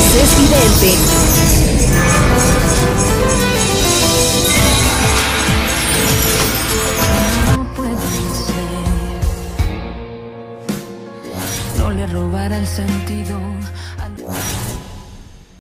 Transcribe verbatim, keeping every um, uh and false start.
es vidente. No puede ser, no le robará el sentido al